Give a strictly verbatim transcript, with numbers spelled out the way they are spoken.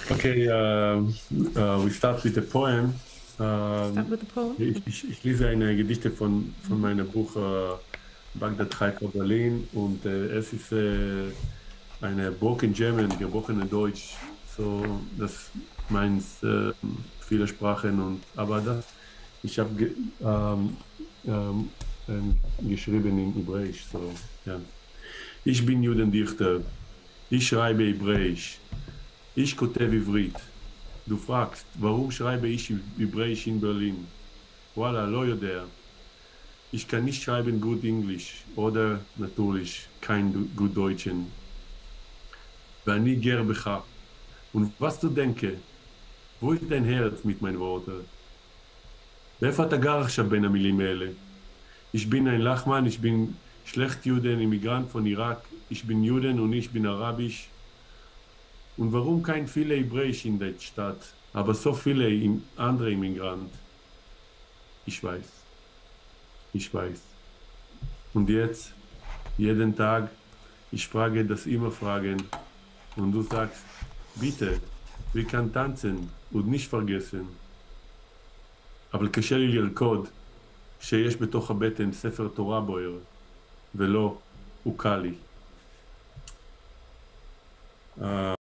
Okay, uh, uh, we start with the poem. Uh, Start with the poem. ich, ich, ich lese eine Gedichte von, von meinem Buch uh, Bagdad Haifa Berlin und uh, es ist uh, eine Broken German, gebrochene Deutsch. So, das meint uh, viele Sprachen und aber das, ich habe ge, um, um, um, geschrieben in Hebräisch. So, ja. Ich bin Judendichter. Ich schreibe Hebräisch. Ich כותב עברית. Du fragst, warum schreibe ich Hebräisch in Berlin? Voila, לא יודע. Ich kann nicht schreiben gut Englisch oder natürlich kein gut Deutschen. ואני גר בך. Und was du denke? wo ist dein Herz mit meinen Worten? ואיפה אתה גר עכשיו בין המילים האלה? Ich bin ein Lachmann, ich bin Schlechtjuden, Immigrant von Irak. Ich bin Juden und ich bin Arabisch. Und warum kein viele Hebräisch in der Stadt, aber so viele andere Immigranten? Ich weiß. Ich weiß. Und jetzt, jeden Tag, ich frage das immer fragen. Und du sagst, bitte, wir können tanzen und nicht vergessen. אבל קשה לי לרקוד שיש בתוך הבטן ספר תורה בוער, ולא, הוא קל לי.